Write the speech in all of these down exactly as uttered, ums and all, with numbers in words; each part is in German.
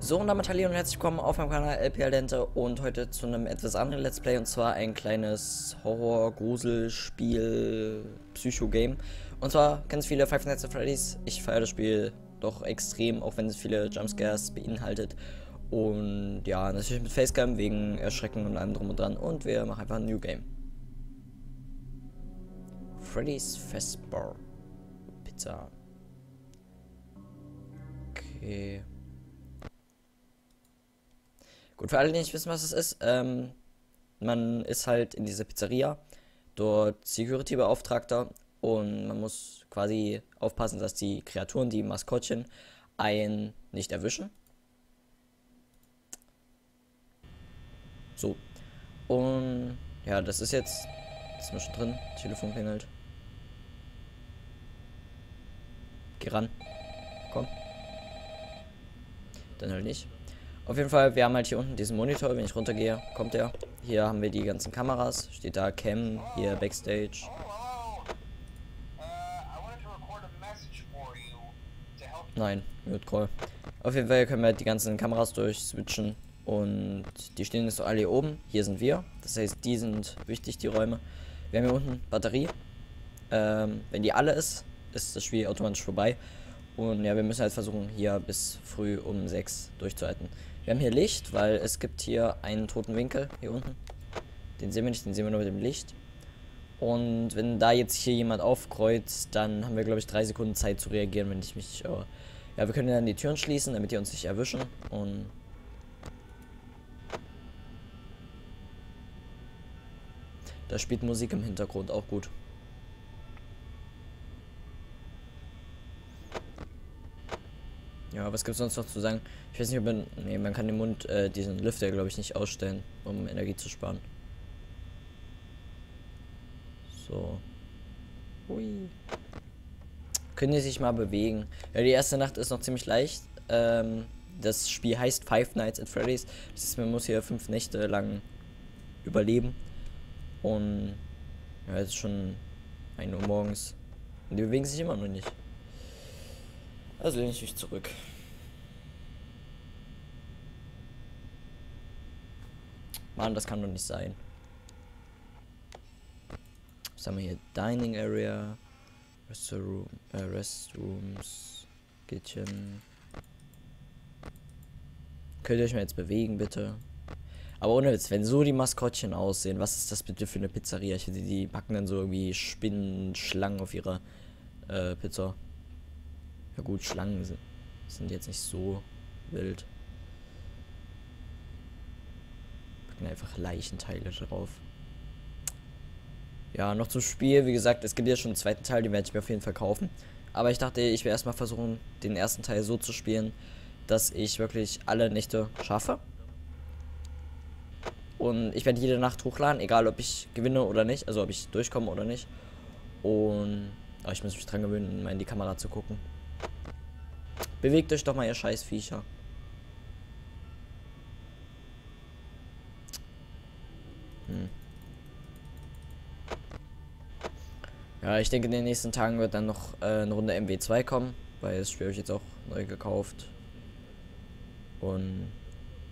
So, und damit hallo und herzlich willkommen auf meinem Kanal L P Al Dente und heute zu einem etwas anderen Let's Play, und zwar ein kleines Horror-Grusel-Spiel, Psycho-Game. Und zwar kennen es viele Five Nights at Freddy's. Ich feiere das Spiel doch extrem, auch wenn es viele Jumpscares beinhaltet. Und ja, natürlich mit Facecam wegen Erschrecken und allem drum und dran. Und wir machen einfach ein New Game. Freddy's Fazbear Pizza. Okay. Gut, für alle, die nicht wissen, was es ist, ähm, man ist halt in dieser Pizzeria, dort Security-Beauftragter, und man muss quasi aufpassen, dass die Kreaturen, die Maskottchen, einen nicht erwischen. So. Und ja, das ist jetzt zwischendrin. Telefon klingelt. Geh ran. Komm. Dann halt nicht. Auf jeden Fall, wir haben halt hier unten diesen Monitor. Wenn ich runtergehe, kommt der. Hier haben wir die ganzen Kameras. Steht da Cam, hier Backstage. Nein, Mute Call. Auf jeden Fall können wir halt die ganzen Kameras durchswitchen. Und die stehen jetzt so alle hier oben. Hier sind wir. Das heißt, die sind wichtig, die Räume. Wir haben hier unten Batterie. Ähm, wenn die alle ist, ist das Spiel automatisch vorbei. Und ja, wir müssen halt versuchen, hier bis früh um sechs durchzuhalten. Wir haben hier Licht, weil es gibt hier einen toten Winkel hier unten. Den sehen wir nicht, den sehen wir nur mit dem Licht. Und wenn da jetzt hier jemand aufkreuzt, dann haben wir, glaube ich, drei Sekunden Zeit zu reagieren, wenn ich mich... Äh, ja, wir können dann die Türen schließen, damit die uns nicht erwischen. Und... da spielt Musik im Hintergrund auch gut. Ja, was gibt es sonst noch zu sagen? Ich weiß nicht, ob man... Nee, man kann den Mund, äh, diesen Lüfter, glaube ich, nicht ausstellen, um Energie zu sparen. So. Hui. Können die sich mal bewegen? Ja, die erste Nacht ist noch ziemlich leicht. Ähm, das Spiel heißt Five Nights at Freddy's. Das heißt, man muss hier fünf Nächte lang überleben. Und... ja, es ist schon ein Uhr morgens. Und die bewegen sich immer noch nicht. Also lehne ich mich zurück. Mann, das kann doch nicht sein. Was haben wir hier? Dining Area, Restroom, äh, Restrooms, Kitchen. Könnt ihr euch mal jetzt bewegen, bitte? Aber ohne Witz, wenn so die Maskottchen aussehen, was ist das bitte für eine Pizzeria? Ich finde, die packen dann so irgendwie Spinnen, Schlangen auf ihrer äh, Pizza. Ja gut, Schlangen sind, sind jetzt nicht so wild. Packen einfach Leichenteile drauf. Ja, noch zum Spiel. Wie gesagt, es gibt ja schon einen zweiten Teil, den werde ich mir auf jeden Fall kaufen. Aber ich dachte, ich werde erstmal versuchen, den ersten Teil so zu spielen, dass ich wirklich alle Nächte schaffe. Und ich werde jede Nacht hochladen, egal ob ich gewinne oder nicht, also ob ich durchkomme oder nicht. Und oh, ich muss mich dran gewöhnen, mal in die Kamera zu gucken. Bewegt euch doch mal, ihr scheiß Viecher. Hm. Ja, ich denke, in den nächsten Tagen wird dann noch äh, eine Runde M W zwei kommen, weil das Spiel habe ich jetzt auch neu gekauft. Und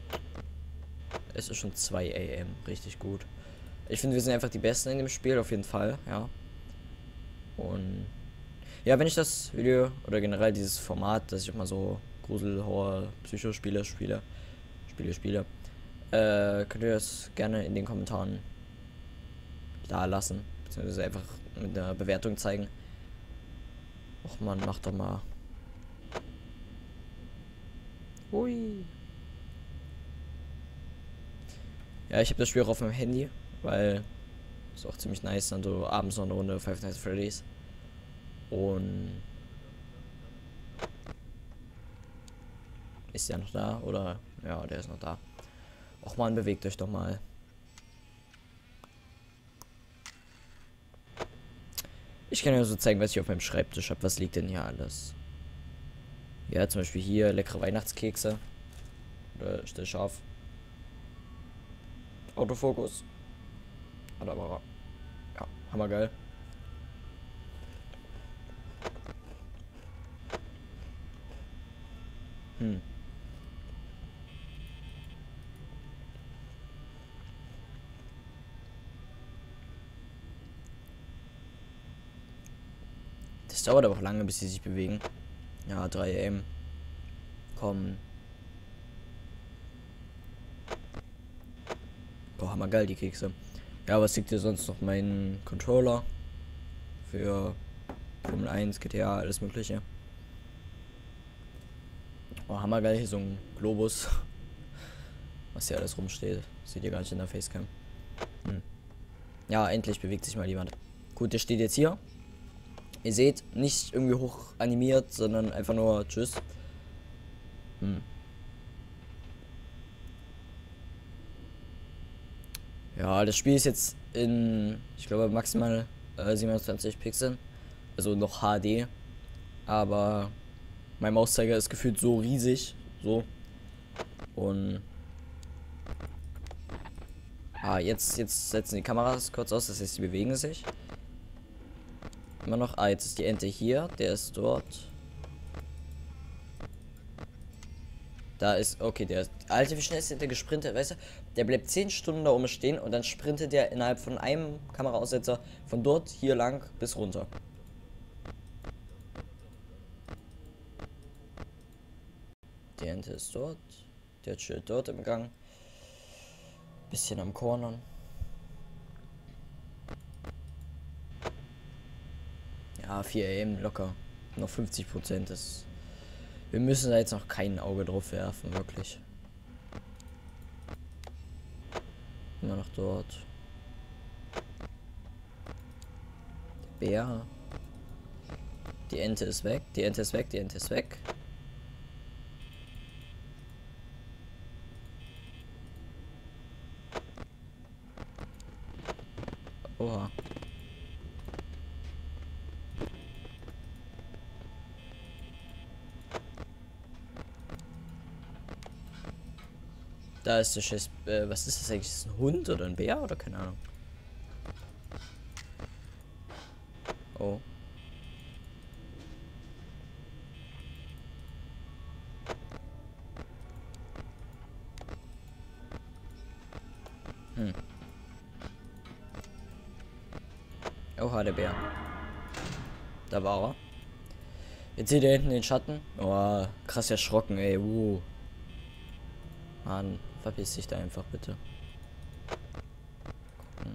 es ist schon zwei A M, richtig gut. Ich finde, wir sind einfach die Besten in dem Spiel, auf jeden Fall, ja. Und ja, wenn ich das Video oder generell dieses Format, dass ich auch mal so Grusel, Horror, Psychospiele spiele, Spiele, Spiele, äh, könnt ihr das gerne in den Kommentaren da lassen, beziehungsweise einfach mit einer Bewertung zeigen. Och man, mach doch mal. Hui. Ja, ich habe das Spiel auch auf meinem Handy, weil ist auch ziemlich nice, dann so abends noch eine Runde Five Nights at Freddy's. Und ist der noch da? Oder ja, der ist noch da. Och man, bewegt euch doch mal. Ich kann ja so zeigen, was ich auf meinem Schreibtisch habe. Was liegt denn hier alles? Ja, zum Beispiel hier leckere Weihnachtskekse. Oder stell scharf. Autofokus. Aber ja, hammergeil. Hm. Das dauert aber auch lange, bis sie sich bewegen. Ja, drei M. Komm. Boah, hammer geil, die Kekse. Ja, was liegt dir sonst noch? Mein Controller. Für Formel eins, G T A, alles mögliche. Oh, hammergeil, hier so ein Globus. Was hier alles rumsteht. Seht ihr gar nicht in der Facecam. Hm. Ja, endlich bewegt sich mal jemand. Gut, der steht jetzt hier. Ihr seht, nicht irgendwie hoch animiert, sondern einfach nur tschüss. Hm. Ja, das Spiel ist jetzt in, ich glaube, maximal äh, siebenundzwanzig Pixeln. Also noch H D. Aber mein Mauszeiger ist gefühlt so riesig. So. Und. Ah, jetzt, jetzt setzen die Kameras kurz aus, das heißt, sie bewegen sich. Immer noch. Ah, jetzt ist die Ente hier. Der ist dort. Da ist. Okay, der ist. Alter, wie schnell ist der gesprintet, weißt du? Der bleibt zehn Stunden da oben stehen und dann sprintet der innerhalb von einem Kameraaussetzer von dort hier lang bis runter. Die Ente ist dort. Der chillt dort im Gang. Bisschen am Cornern. Ja, vier A M locker. Noch fünfzig Prozent ist. Wir müssen da jetzt noch kein Auge drauf werfen, wirklich. Immer noch dort. Der Bär. Die Ente ist weg. Die Ente ist weg. Die Ente ist weg. Oha. Da ist der Schiss. Äh, was ist das eigentlich? Ist das ein Hund oder ein Bär oder keine Ahnung? Oh. Hm. Oha, der Bär. Da war er. Jetzt seht ihr hinten den Schatten. Oh, krass erschrocken, ey. Uh. Mann, verpiss dich da einfach bitte. Gucken.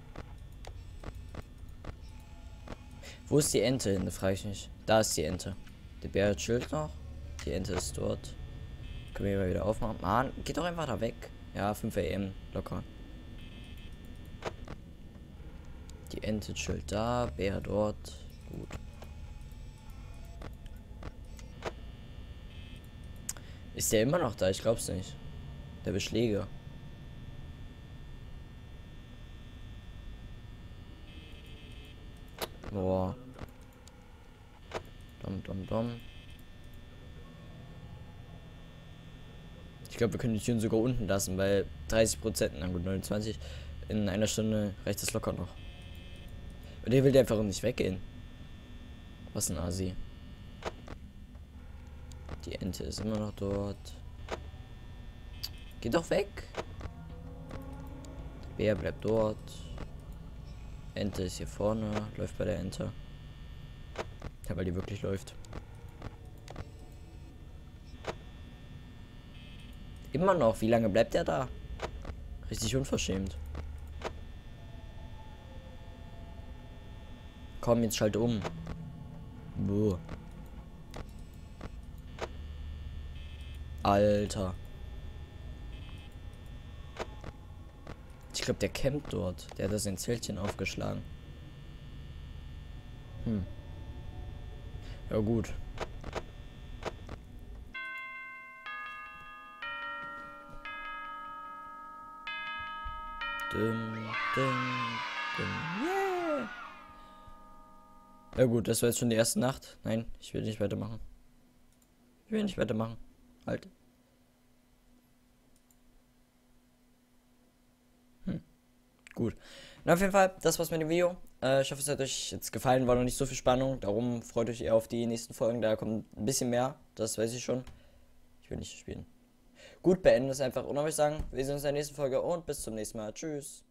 Wo ist die Ente hin? Da frage ich mich. Da ist die Ente. Der Bär chillt noch. Die Ente ist dort. Können wir mal wieder aufmachen. Mann, geht doch einfach da weg. Ja, fünf A M. Locker. Die Ente chillt da. Bär dort. Gut. Ist der immer noch da? Ich glaub's nicht. Der Beschläge. Boah. Dom, dom, dom. Ich glaube, wir können die Türen sogar unten lassen, weil dreißig Prozent, na gut, neunundzwanzig. In einer Stunde reicht es locker noch. Und der will der einfach nicht weggehen. Was ein Asi. Die Ente ist immer noch dort. Geh doch weg. Bär bleibt dort. Ente ist hier vorne. Läuft bei der Ente. Ja, weil die wirklich läuft. Immer noch. Wie lange bleibt der da? Richtig unverschämt. Komm, jetzt schalte um. Buh. Alter. Ich glaube, der campt dort. Der hat das in Zeltchen aufgeschlagen. Hm. Ja, gut. Dum, dum, dum. Yeah. Ja gut, das war jetzt schon die erste Nacht. Nein, ich will nicht weitermachen. Ich will nicht weitermachen. Halt. Hm. Gut. Und auf jeden Fall, das war's mit dem Video. Äh, ich hoffe, es hat euch jetzt gefallen. War noch nicht so viel Spannung. Darum freut euch eher auf die nächsten Folgen. Da kommt ein bisschen mehr. Das weiß ich schon. Ich will nicht spielen. Gut, beenden es einfach. Und dann würde ich sagen, wir sehen uns in der nächsten Folge und bis zum nächsten Mal. Tschüss.